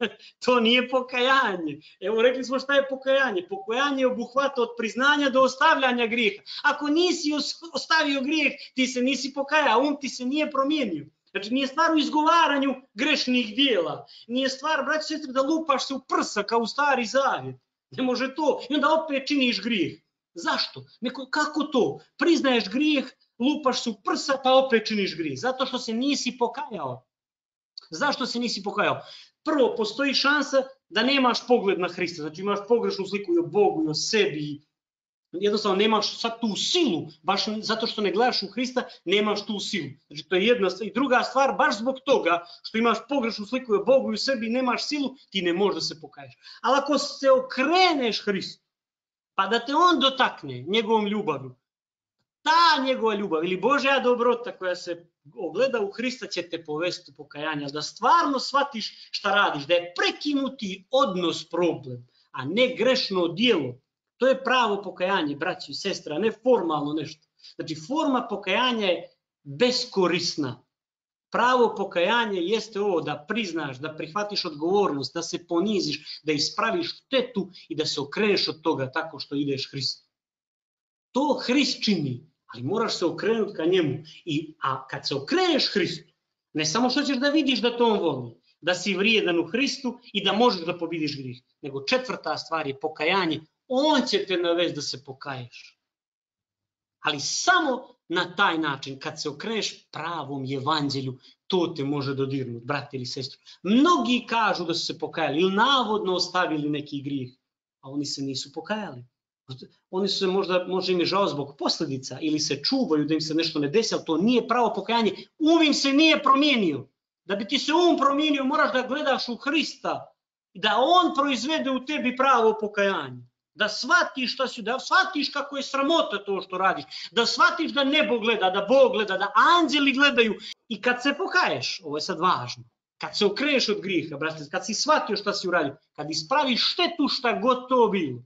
To nije pokajanje. Evo rekli smo šta je pokajanje. Pokajanje obuhvata od priznanja do ostavljanja grijeha. Ako nisi ostavio grijeh, ti se nisi pokajao, um ti se nije promijenio. Znači nije stvar u izgovaranju grešnih dijela. Nije stvar, braći i sestre, da lupaš se u prsa kao u Stari Zavjet. Ne može to. I onda opet činiš grijeh. Zašto? Neko, kako to? Priznaješ grijeh, lupaš se u prsa, pa opet činiš grijeh. Zato što se nisi pokajao. Zašto se nisi pokajao? Prvo, postoji šansa da nemaš pogled na Hrista. Znači imaš pogrešnu sliku i o Bogu i o sebi. Jednostavno nemaš sad tu silu, baš zato što ne gledaš u Hrista, nemaš tu silu. Znači to je jedna stvar. I druga stvar, baš zbog toga što imaš pogrešnu sliku o Bogu i u sebi i nemaš silu, ti ne možeš da se pokaješ. Ali ako se okreneš Hristu, pa da te on dotakne njegovom ljubavlju, ta njegova ljubav ili Božja dobrota koja se ogleda u Hrista će te povesti u pokajanje, da stvarno shvatiš šta radiš, da je prekinuti odnos problem, a ne grešno djelo. To je pravo pokajanje, braći i sestre, a ne formalno nešto. Znači, forma pokajanja je beskorisna. Pravo pokajanje jeste ovo da priznaš, da prihvatiš odgovornost, da se poniziš, da ispraviš štetu i da se okreneš od toga tako što ideš Hristu. To Hrist čini, ali moraš se okrenuti ka njemu. I, a kad se okreneš Hristu, ne samo što ćeš da vidiš da to on voli, da si vrijedan u Hristu i da možeš da pobediš grih, nego četvrta stvar je pokajanje. On će te navesti da se pokaješ. Ali samo na taj način, kad se okreneš pravom evanđelju, to te može dodirnuti, brate ili sestru. Mnogi kažu da su se pokajali ili navodno ostavili neki grijeh, a oni se nisu pokajali. Oni su se možda, možda im je žao zbog posljedica ili se čuvaju da im se nešto ne desi, ali to nije pravo pokajanje. Um im se nije promijenio. Da bi ti se um promijenio, moraš da gledaš u Hrista i da on proizvede u tebi pravo pokajanje. Da shvatiš šta si, da shvatiš kako je sramota to što radiš, da shvatiš da nebo gleda, da Bog gleda, da anđeli gledaju. I kad se pokaješ, ovo je sad važno, kad se okreneš od griha, brate, kad si shvatio šta si uradio, kad ispraviš štetu šta god to bilo,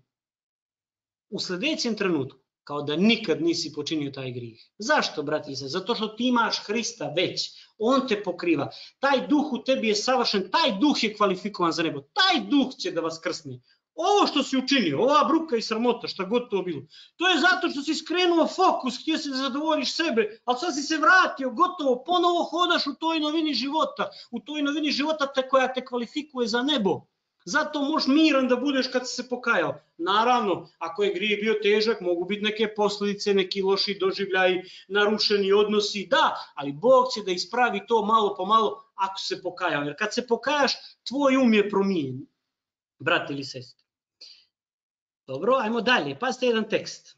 u sljedećem trenutku, kao da nikad nisi počinio taj grih. Zašto, brate? Zato što ti imaš Hrista već, on te pokriva. Taj duh u tebi je savršen, taj duh je kvalifikovan za nebo, taj duh će da vas krsne. Ovo što si učinio, ova bruka i sramota, šta god to bilo, to je zato što si skrenuo fokus, htio si da zadovoljiš sebe, ali sad si se vratio, gotovo, ponovo hodaš u toj novini života, u toj novini života te koja te kvalifikuje za nebo. Zato možeš miran da budeš kad si se pokajao. Naravno, ako je grijeh bio težak, mogu biti neke posljedice, neki loši doživljaji, narušeni odnosi, da, ali Bog će da ispravi to malo po malo ako se pokajao. Jer kad se pokajaš, tvoj um je promijenjen, brate ili sestre. Dobro, ajmo dalje. Pazite jedan tekst.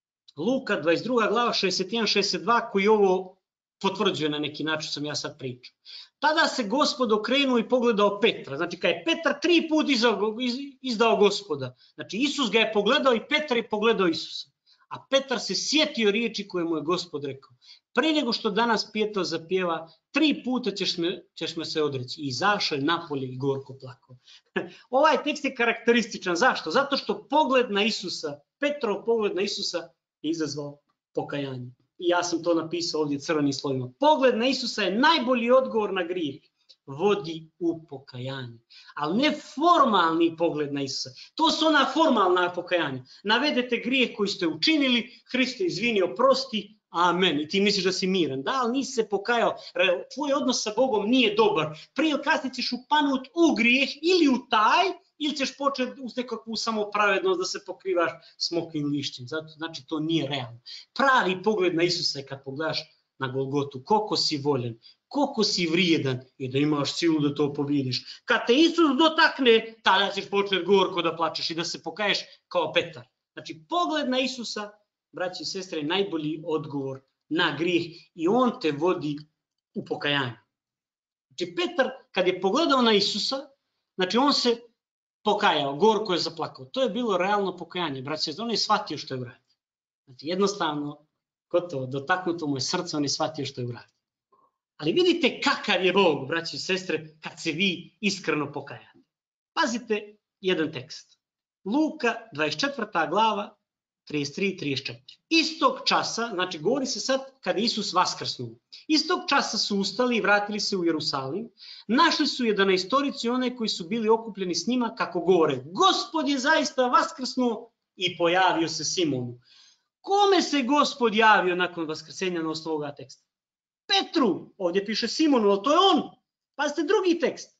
Luka dvadeset druga glava šezdeset jedan šezdeset dva koji ovo potvrđuje na neki način sam ja sad pričao. Tada se Gospod okrenuo i pogledao Petra. Znači kad je Petar tri put izdao, izdao Gospoda. Znači Isus ga je pogledao i Petar je pogledao Isusa. A Petar se sjetio riječi koje mu je Gospod rekao. Pre nego što danas Pijeto zapjeva, tri puta ćeš me, ćeš me se odreći. I izašao je napolje i gorko plakao. Ovaj tekst je karakterističan. Zašto? Zato što pogled na Isusa, Petrov pogled na Isusa je izazvao pokajanje. I ja sam to napisao ovdje crvenim slovima. Pogled na Isusa je najbolji odgovor na grijeh. Vodi u pokajanje. Ali ne formalni pogled na Isusa. To su ona formalna pokajanja. Navedete grijeh koji ste učinili, Hriste izvini, oprosti, amen. I ti misliš da si miran. Da, ali nisi se pokajao. Tvoj odnos sa Bogom nije dobar. Prije ili kasnije ćeš upanut u grijeh ili u taj, ili ćeš početi uz nekakvu samopravednost da se pokrivaš smokvim lišćem. Zato, znači, to nije realno. Pravi pogled na Isusa je kad pogledaš na Golgotu. Koliko si voljen, koliko si vrijedan i da imaš silu da to pobjediš. Kad te Isus dotakne, tada ćeš početi gorko da plačeš i da se pokaješ kao Petar. Znači, pogled na Isusa, braći i sestre, je najbolji odgovor na grijeh i on te vodi u pokajanje. Znači, Petar, kad je pogledao na Isusa, znači, on se pokajao, gorko je zaplakao. To je bilo realno pokajanje, braći. On je shvatio što je uradio. Znači, jednostavno, gotovo, dotaknuto mu je srce, on je shvatio što je uradio. Ali vidite kakav je Bog, braći i sestre, kad se vi iskreno pokajate. Pazite jedan tekst. Luka, dvadeset četvrta glava, trideset tri trideset četiri. Istog časa, znači govori se sad kada je Isus vaskrsnuo. Istog časa su ustali i vratili se u Jerusalim. Našli su jedanaestoricu i one koji su bili okupljeni s njima kako govore. Gospod je zaista vaskrsnuo i pojavio se Simonu. Kome se Gospod javio nakon vaskrsenja na osnovu ovoga teksta? Petru. Ovdje piše Simonu, ali to je on. Pazite drugi tekst.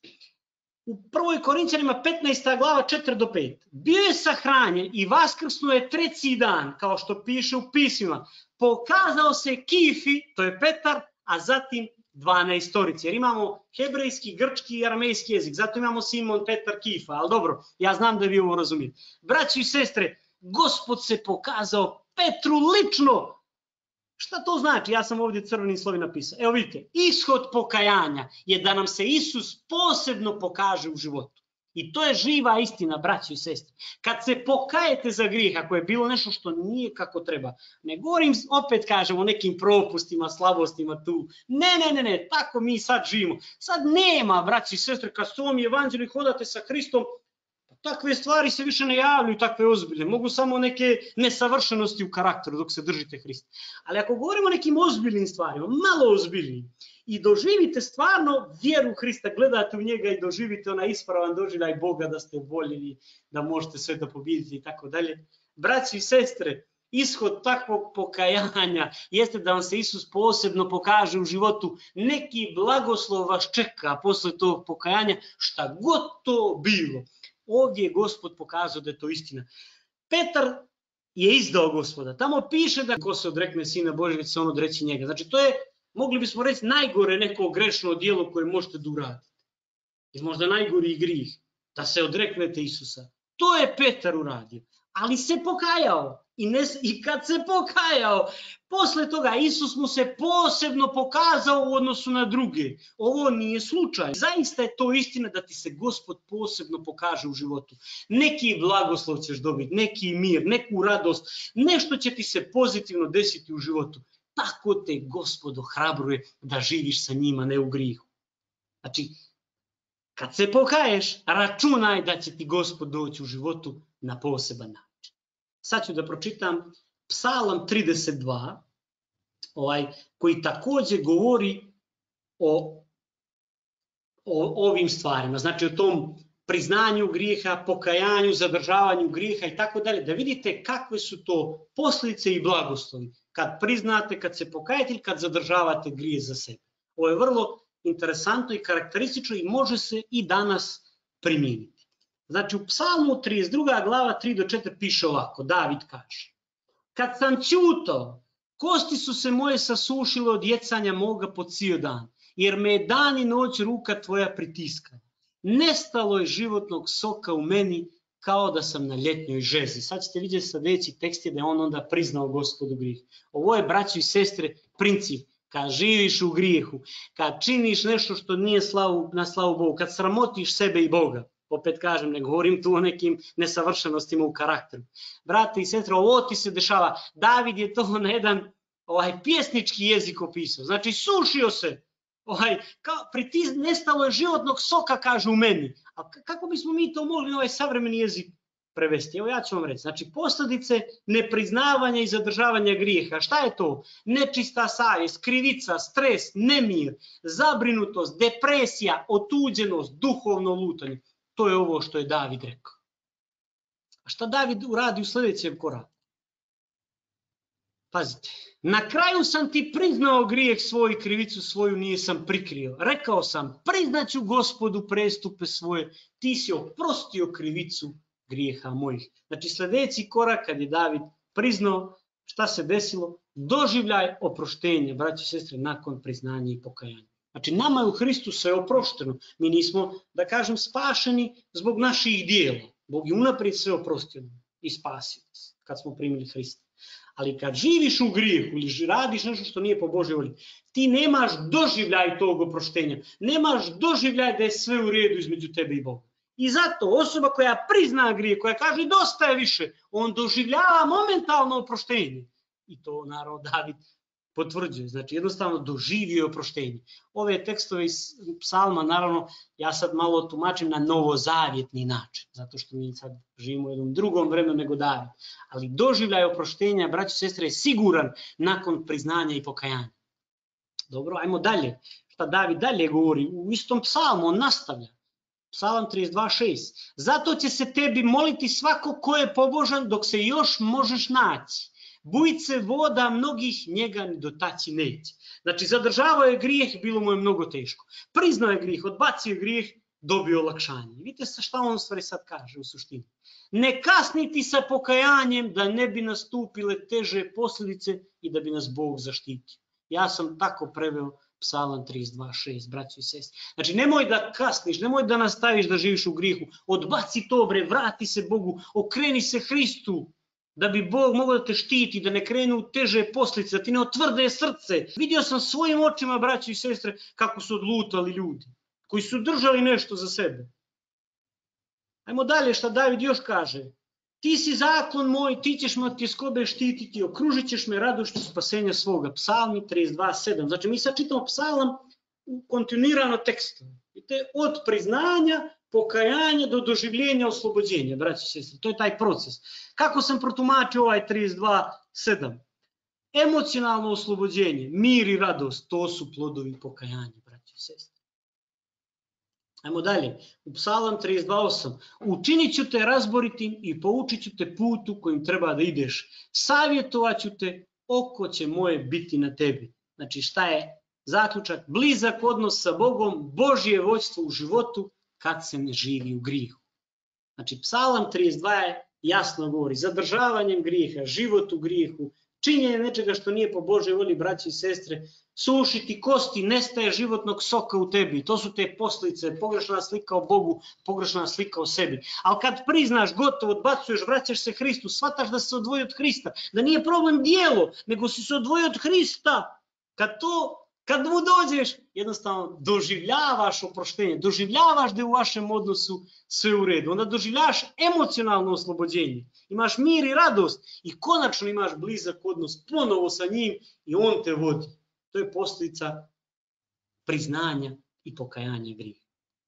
U prvoj Korinćanima petnaesta glava četiri do pet. Bio je sahranjen i vaskrsnuo je treći dan, kao što piše u pismima. Pokazao se Kifi, to je Petar, a zatim dvanaestorici. Jer imamo hebrejski, grčki i aramejski jezik. Zato imamo Simon, Petar, Kifa. Ali dobro, ja znam da vi ovo razumijete. Braći i sestre, Gospod se pokazao Petru lično. Šta to znači? Ja sam ovdje crvenim slovima napisao. Evo vidite, ishod pokajanja je da nam se Isus posebno pokaže u životu. I to je živa istina, braćo i sestre. Kad se pokajete za grijeh, ako je bilo nešto što nije kako treba, ne govorim, opet kažem, o nekim propustima, slabostima tu. Ne, ne, ne, ne, tako mi sad živimo. Sad nema, braćo i sestre, kad s ovom evanđelju hodate sa Hristom, takve stvari se više ne javljaju, takve ozbiljne. Mogu samo neke nesavršenosti u karakteru dok se držite Hrista. Ali ako govorimo o nekim ozbiljnim stvarima, malo ozbiljnim, i doživite stvarno vjeru Hrista, gledate u njega i doživite onaj ispravan doživljaj Boga da ste voljeni, da možete sve da pobjedite i tako dalje. Braći i sestre, ishod takvog pokajanja jeste da vam se Isus posebno pokaže u životu. Neki blagoslov vas čeka posle tog pokajanja, šta god to bilo. Ovdje je Gospod pokazao da je to istina. Petar je izdao Gospoda. Tamo piše da ko se odrekne Sina Božjeg, se on odreći njega. Znači to je, mogli bismo reći, najgore neko grešno djelo koje možete da uradite. I možda najgori grih, da se odreknete Isusa. To je Petar uradio. Ali se pokajao. I, ne, I kad se pokajao, posle toga Isus mu se posebno pokazao u odnosu na druge. Ovo nije slučaj. Zaista je to istina da ti se Gospod posebno pokaže u životu. Neki blagoslov ćeš dobiti, neki mir, neku radost, nešto će ti se pozitivno desiti u životu. Tako te Gospod ohrabruje da živiš sa njima, ne u grihu. Znači, kad se pokaješ, računaj da će ti Gospod doći u životu na poseban način. Sad ću da pročitam Psalam trideset dva, ovaj, koji također govori o, o ovim stvarima. Znači o tom priznanju grijeha, pokajanju, zadržavanju grijeha i tako dalje. Da vidite kakve su to posljedice i blagoslovi. Kad priznate, kad se pokajete ili kad zadržavate grijeh za sebe. Ovo je vrlo interesantno i karakteristično i može se i danas primijeniti. Znači u Psalmu trideset druga glava tri do četiri piše ovako, David kaže: kad sam ćutao, kosti su se moje sasušile od jecanja moga po cijel dan, jer me je dan i noć ruka tvoja pritiskala. Nestalo je životnog soka u meni, kao da sam na ljetnjoj žezi. Sad ćete vidjeti sljedeći tekst je da je on onda priznao Gospodu grijeh. Ovo je, braćo i sestre, princip. Kad živiš u grijehu, kad činiš nešto što nije slavu, na slavu Bogu, kad sramotiš sebe i Boga, opet kažem, ne govorim tu o nekim nesavršenostima u karakteru. Brate i sestre, ovo ti se dešava. David je to na jedan ovaj, pjesnički jezik opisao. Znači, sušio se. Ovaj, kao, pritiz, nestalo je životnog soka, kaže u meni. A kako bismo mi to mogli na ovaj savremeni jezik prevesti? Evo ja ću vam reći. Znači, posljedice nepriznavanja i zadržavanja grijeha. Šta je to? Nečista savjest, krivica, stres, nemir, zabrinutost, depresija, otuđenost, duhovno lutanje. To je ovo što je David rekao. A šta David uradi u sljedećem koraku? Pazite, na kraju sam ti priznao grijeh svoj, krivicu svoju nisam prikrio. Rekao sam, priznaću Gospodu prestupe svoje, ti si oprostio krivicu grijeha mojih. Znači sljedeći korak kad je David priznao, šta se desilo? Doživljaj oproštenja, braći i sestre, nakon priznanja i pokajanja. Znači nama je u Hristu sve oprošteno. Mi nismo, da kažem, spašeni zbog naših dijela. Bog je unaprijed sve oprostio i spasio nas kad smo primili Hrista. Ali kad živiš u grijehu ili radiš nešto što nije po Božjoj volji, ti nemaš doživljaj tog oproštenja. Nemaš doživljaj da je sve u redu između tebe i Boga. I zato osoba koja prizna grijeh, koja kaže dosta je više, on doživljava momentalno oproštenje. I to naravno David potvrđuje. Znači jednostavno doživio oproštenje. Ove tekstove iz psalma, naravno, ja sad malo tumačim na novozavjetni način, zato što mi sad živimo u jednom drugom vremenu nego David. Ali doživljaj oproštenja, braći i sestre, je siguran nakon priznanja i pokajanja. Dobro, ajmo dalje. Šta David dalje govori? U istom psalmu on nastavlja. Psalam trideset dva šest. Zato će se tebi moliti svako ko je pobožan dok se još možeš naći. Bujice voda mnogih njega ni dotaći neće. Znači, zadržavao je grijeh, bilo mu je mnogo teško. Priznao je grijeh, odbacio grijeh, dobio olakšanje. Vidite sa šta on stvari sad kaže u suštini. Ne kasniti sa pokajanjem da ne bi nastupile teže posljedice i da bi nas Bog zaštitio. Ja sam tako preveo Psalam trideset dva šest, braćo i sestre. Znači, nemoj da kasniš, nemoj da nastaviš da živiš u grijehu. Odbaci to, bre, vrati se Bogu, okreni se Hristu. da bi Bog mogao da te štiti, da ne krenu teže posljedice, da ti ne otvrde srce. Vidio sam svojim očima, braći i sestre, kako su odlutali ljudi, koji su držali nešto za sebe. Ajmo dalje šta David još kaže. Ti si zaklon moj, ti ćeš me od tjeskobe štititi, okružit ćeš me radošću spasenja svoga. Psalmi trideset dva sedam. Znači mi sad čitamo psalam u kontinuirano tekstu. Od priznanja, pokajanja do doživljenja oslobođenja, braći i sestre. To je taj proces. Kako sam protumačio ovaj trideset dva sedam? Emocionalno oslobođenje, mir i radost, to su plodovi pokajanja, braći i sestre. Ajmo dalje. U psalam trideset dva osam. Učinit ću te razboritim i poučit ću te putu kojim treba da ideš. Savjetovat ću te, oko će moje biti na tebi. Znači šta je zaključak? Blizak odnos sa Bogom, Božje vođstvo u životu kad se ne živi u grihu. Znači psalam trideset dva je jasno govori, zadržavanjem grijeha, život u grijehu, činjenje nečega što nije po Božoj volji, braći i sestre, sušiti kosti, nestaje životnog soka u tebi. To su te posljedice, pogrešna slika o Bogu, pogrešna slika o sebi. Ali kad priznaš, gotovo, odbacuješ, vraćaš se Hristu, shvataš da si se odvojio od Hrista, da nije problem dijelo, nego si se odvojio od Hrista. Kad to Kad mu dođeš, jednostavno doživljavaš oproštenje, doživljavaš da je u vašem odnosu sve u redu. Onda doživljavaš emocionalno oslobođenje. Imaš mir i radost i konačno imaš blizak odnos ponovo sa njim i on te vodi. To je posljedica priznanja i pokajanja grijeha.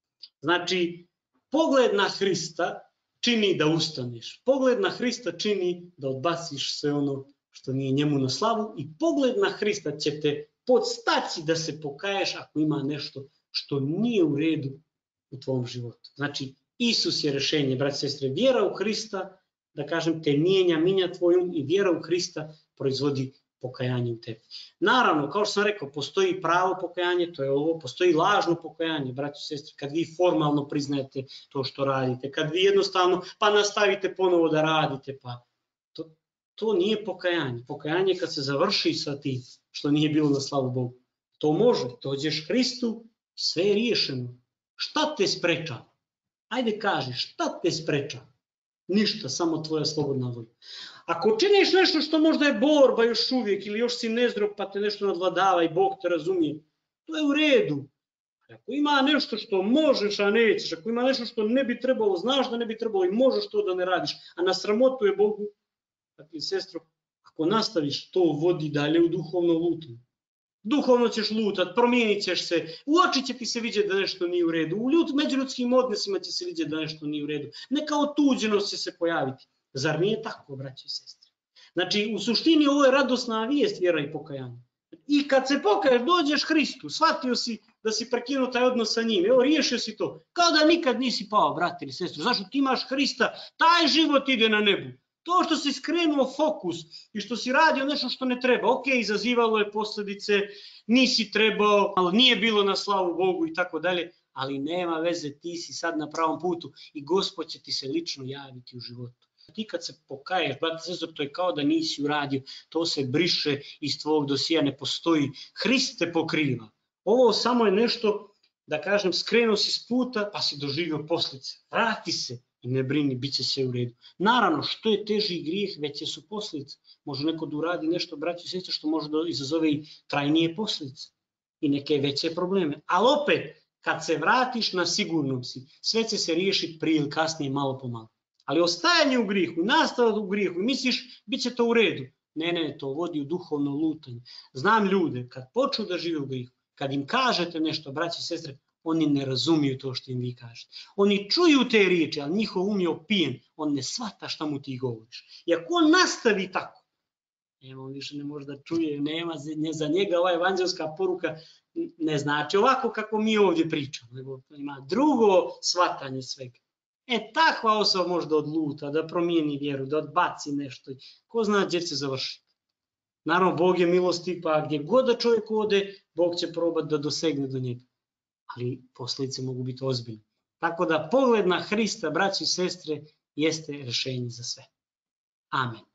Znači, pogled na Hrista čini da ustaneš. Pogled na Hrista čini da odbaciš sve ono što nije njemu na slavu i pogled na Hrista će te podstaći da se pokaješ ako ima nešto što nije u redu u tvom životu. Znači, Isus je rješenje, braći i sestre. Vjera u Hrista, da kažem, te mijenja, minja tvoj um i vjera u Hrista proizvodi pokajanje u tebi. Naravno, kao što sam rekao, postoji pravo pokajanje, to je ovo, postoji lažno pokajanje, braći i sestre, kad vi formalno priznajete to što radite, kad vi jednostavno pa nastavite ponovo da radite, pa to, to nije pokajanje. Pokajanje je kad se završi sa tim što nije bilo na slavu Bogu. To može, dođeš Hristu, sve je riješeno. Šta te sprečava? Ajde kaži, šta te sprečava? Ništa, samo tvoja slobodna volja. Ako činiš nešto što možda je borba još uvijek ili još si nezdrav pa te nešto nadvladava i Bog te razumije, to je u redu. Ako ima nešto što možeš, a nećeš, ako ima nešto što ne bi trebalo, znaš da ne bi trebalo i možeš to da ne radiš, a na sramotu je Bogu, dakle, sestro, ako nastaviš, to vodi dalje u duhovno lutanje. Duhovno ćeš lutat, promijenit ćeš se, u oči će ti se vidjeti da nešto nije u redu, u ljud, međuljudskim odnosima će se vidjeti da nešto nije u redu, neka otuđenost će se pojaviti. Zar nije tako, braći i sestre? Znači, u suštini ovo je radosna vijest, vjera i pokajanje. I kad se pokaješ, dođeš Hristu, shvatio si da si prekinuo taj odnos sa njim, evo, riješio si to, kao da nikad nisi pao, brati ili sestru. Zašto ti imaš Hrista, taj život ide na nebu. To što si skrenuo fokus i što si radio nešto što ne treba, ok, izazivalo je posljedice, nisi trebao, ali nije bilo na slavu Bogu i tako dalje, ali nema veze, ti si sad na pravom putu i Gospod će ti se lično javiti u životu. Ti kad se pokaješ, brate, sestro, to je kao da nisi uradio, to se briše iz tvojeg dosija, ne postoji. Hrist te pokriva. Ovo samo je nešto, da kažem, skrenuo si s puta pa si doživio posljedice. Vrati se. I ne brini, bit će sve u redu. Naravno, što je teži grijeh, veće su posljedice. Može neko da uradi nešto, braći i sestre, što može da izazove i trajnije posljedice. I neke veće probleme. Ali opet, kad se vratiš na sigurnom si, sve će se riješiti prije ili kasnije, malo po malo. Ali ostajanje u grijehu, nastavak u grijehu, misliš, bit će to u redu. Ne, ne, to vodi u duhovno lutanje. Znam ljude, kad počnu da žive u grijehu, kad im kažete nešto, braći i sestre, oni ne razumiju to što im vi kažete. Oni čuju te riječi, ali njihov um je opijen. On ne shvata šta mu ti govoriš. I ako on nastavi tako, nema, on više ne može da čuje, nema za njega ova evanđelska poruka ne znači ovako kako mi ovdje pričamo, nego ima drugo shvatanje svega. E, takva osoba može da odluta, da promijeni vjeru, da odbaci nešto. Ko zna gdje će završiti. Naravno, Bog je milosti, pa gdje god da čovjek ode, Bog će probati da dosegne do njega. Ali posljedice mogu biti ozbiljne. Tako da pogled na Hrista, braći i sestre, jeste rješenje za sve. Amen.